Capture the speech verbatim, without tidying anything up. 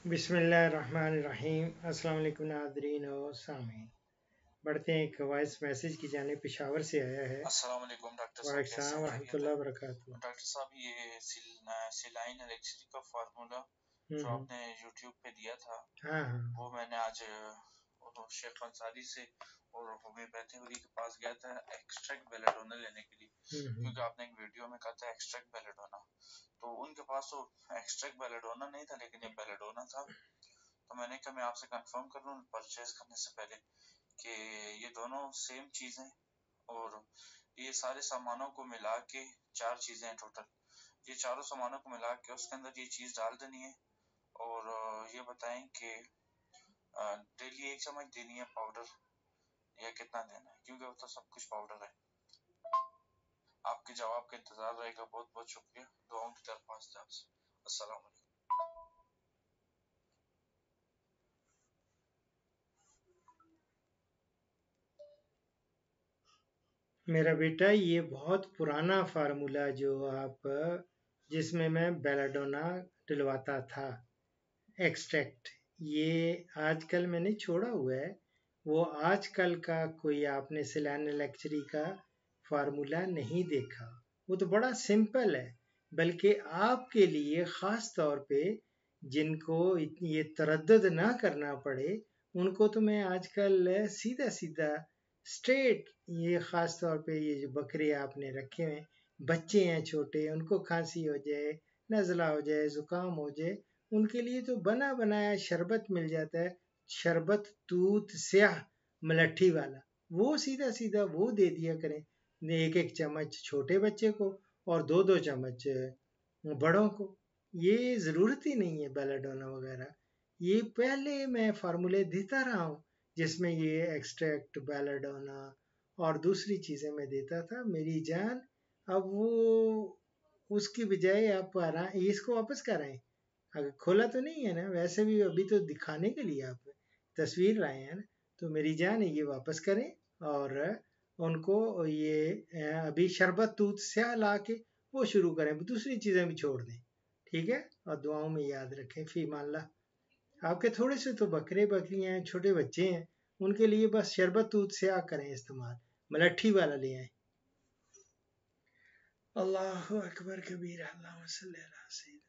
बिस्मिल्लाहिर्रहमानिर्रहीम। अस्सलाम वालेकुम नाज़रीन और सामीन। बढ़ते हैं एक वॉइस मैसेज की जाने पेशावर से आया है। अस्सलाम वालेकुम डॉक्टर साहब, वालेकुम कैसे सलाम हैं? व खैरियत रहमतुल्लाहि है? व बरकातुहू। डॉक्टर साहब, ये सिल, सिलाइन इलेक्ट्रिक का फार्मूला हम्म जो हम्म, आपने यूट्यूब पे दिया था, हाँ हाँ वो मैंने आज अ, शेख अंसारी से और होम्योपैथी वाली के पास गया था एक्सट्रैक्ट बेलेडोना लेने के लिए, हम्म हम्म, क्योंकि आपने एक वीडियो में कहा था एक्सट्रैक्ट बेलेडोना। तो उनके पास तो एक्सट्रैक्ट बेलेडोना नहीं था, लेकिन ये बेलेडोना था। तो मैंने कहा मैं आपसे कंफर्म कर लूँ परचेज करने से पहले कि ये दोनों सेम चीज़ हैं, और ये सारे सामानों को मिला के चार चीज़ें हैं टोटल। ये चारों सामानों को मिला के उसके अंदर ये चीज़ डाल देनी है, और अ, ये बताएं कि डेली एक चम्मच देनी है पाउडर, या कितना देना है, क्योंकि वो तो सब कुछ पाउडर है। आपके जवाब का इंतजार रहेगा। बहुत बहुत शुक्रिया। दुआओं की दरख्वास्त है आपसे। अस्सलाम वालेकुम। मेरा बेटा, ये बहुत पुराना फार्मूला जो आप जिसमें मैं बेलाडोना डलवाता था एक्सट्रैक्ट, ये आजकल मैंने छोड़ा हुआ है। वो आजकल का कोई आपने सिलान इलेक्ट्री का फार्मूला नहीं देखा। वो तो बड़ा सिंपल है, बल्कि आपके लिए ख़ास तौर पे जिनको इतनी ये तरद्दुद ना करना पड़े, उनको तो मैं आजकल सीधा सीधा स्ट्रेट, ये ख़ास तौर पे ये जो बकरे आपने रखे हैं, बच्चे हैं छोटे, उनको खांसी हो जाए, नज़ला हो जाए, ज़ुकाम हो जाए, उनके लिए तो बना बनाया शरबत मिल जाता है। शरबत दूध स्याह मलट्ठी वाला, वो सीधा सीधा वो दे दिया करें, एक एक चम्मच छोटे बच्चे को और दो दो चम्मच बड़ों को। ये ज़रूरत ही नहीं है बेलाडोना वगैरह। ये पहले मैं फार्मूले देता रहा हूँ जिसमें ये एक्सट्रैक्ट बेलाडोना और दूसरी चीज़ें मैं देता था मेरी जान। अब वो उसकी बजाय आप आ रहा इसको वापस कर रहे हैं। अगर खोला तो नहीं है ना, वैसे भी अभी तो दिखाने के लिए आप तस्वीर लाए हैं ना, तो मेरी जान ये वापस करें और उनको ये अभी शरबत दूध स्याह ला के वो शुरू करें, दूसरी चीज़ें भी छोड़ दें। ठीक है, और दुआओं में याद रखें। फी माल्लाह। आपके थोड़े से तो बकरे बकरियां हैं, छोटे बच्चे हैं, उनके लिए बस शरबत दूध स्याह करें इस्तेमाल, मलट्ठी वाला ले आए। अल्लाह अकबर कबीर। अल्लाहुम्मा सल्ली अला सय्यिदना